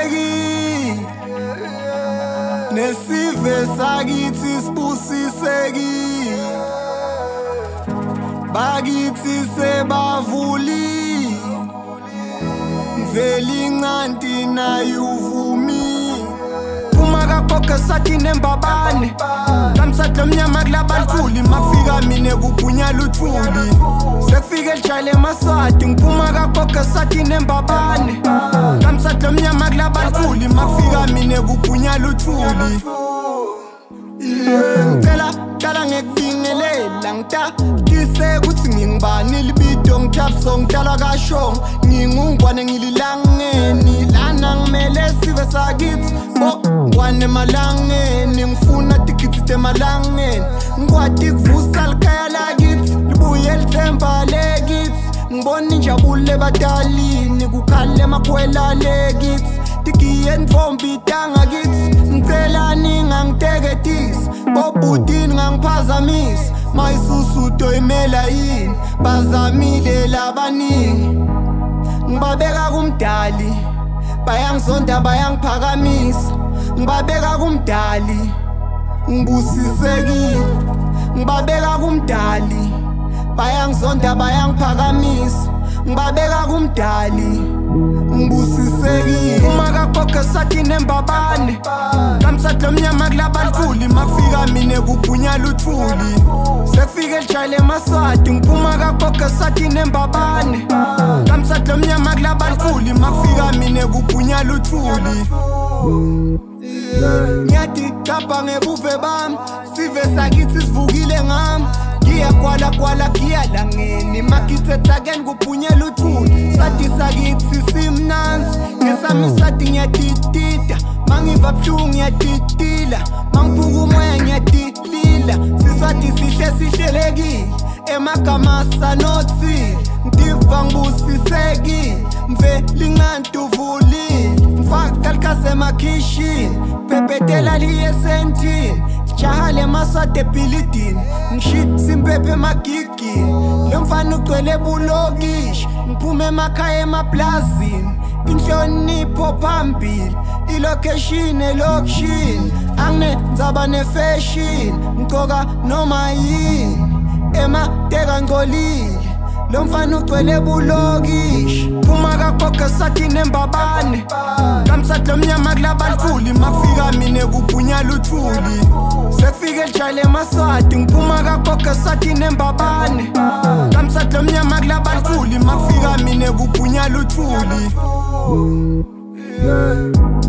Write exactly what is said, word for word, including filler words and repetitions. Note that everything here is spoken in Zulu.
sibusiseki nesive sakithi sibusiseki bakithi sebavuli mveli ncanti nayuvumi phuma kagogo sathi nembabane kamsadla mnyama kulabalkhuli mafika mine kubhunyala uthuli sekufika elijale emaswati ngiphuma kagogo sathi nembabane kamsadla mnyama kulabalkhuli mafika mine kubhunyala uthuli ngicela cala ngekubingelela ngitaqise ukuthi ngingibani libido ngithabiso ngidala kashong ngingungwane ngililangeni lana ngimele sive sakithi bo ngwane emalangeni ngifuna tikithi temalangeni ngikwati kuvusa likhaya lakithi libuye lithemba lekithi ngibona injabulo ebadalini kukhale emakhwela lekithi tikiye ntfombi tangakithi ngicela ningangiteketisi bobudini ngangiphazamisi mayisusu toyimela yini bazamile labaningi ngibabeka kumdali bayangizonda bayangiphakamisa ngibabeka kumdali ngibusisekile ngibabeka kumdali bayangizonda bayangiphakamisa ngibabeka kumdali ngibusisekile uma kagogo sathi nembabane kamsadla mnyama kulabalkhuli mafika mine kubhunyala uthuli sekufika elijale emaswati ngiphuma kagogo sathi nembabane kamsadla mnyama kulabalkhuli mafika mine kubhunyala uthuli ngiyathi capha ngebuve bami sive sakithi sivukile ngami ngiyakwala kwala ngiyalangeni makithethakeni kubhunyela uthuli sathi sakithi sisimnanzi ngesami sathi ngiyatitita mangiva buhlungu ngiyatitila mangiphuka umoya ngiyatilila siswathi sihle sihlelekile emagama sanothile ngidiva ngibusisekile mveli ncanti uvulile ngifaka likhasi emakhishini phephetela liye esentini jaha lemaswati ebhilidini ngishit simpepe emagigini lo mfana ugcwele ebulokishi ngiphume emakhaya emaplazini inhlonipho phambili ilocation elokishini anginenzaba nefashion ngigcoka noma yini emateka ngcolile lo mfana ugcwele ebulokishi phuma kagogo sathi nembabane kamsadla mnyama kulabalkhuli mafika mine kubhunyala uthuli sekufika elijale emaswati ngiphuma kagogo sathi nembabane kamsadla mnyama kulabalkhuli mafika mine kubhunyala uthuli.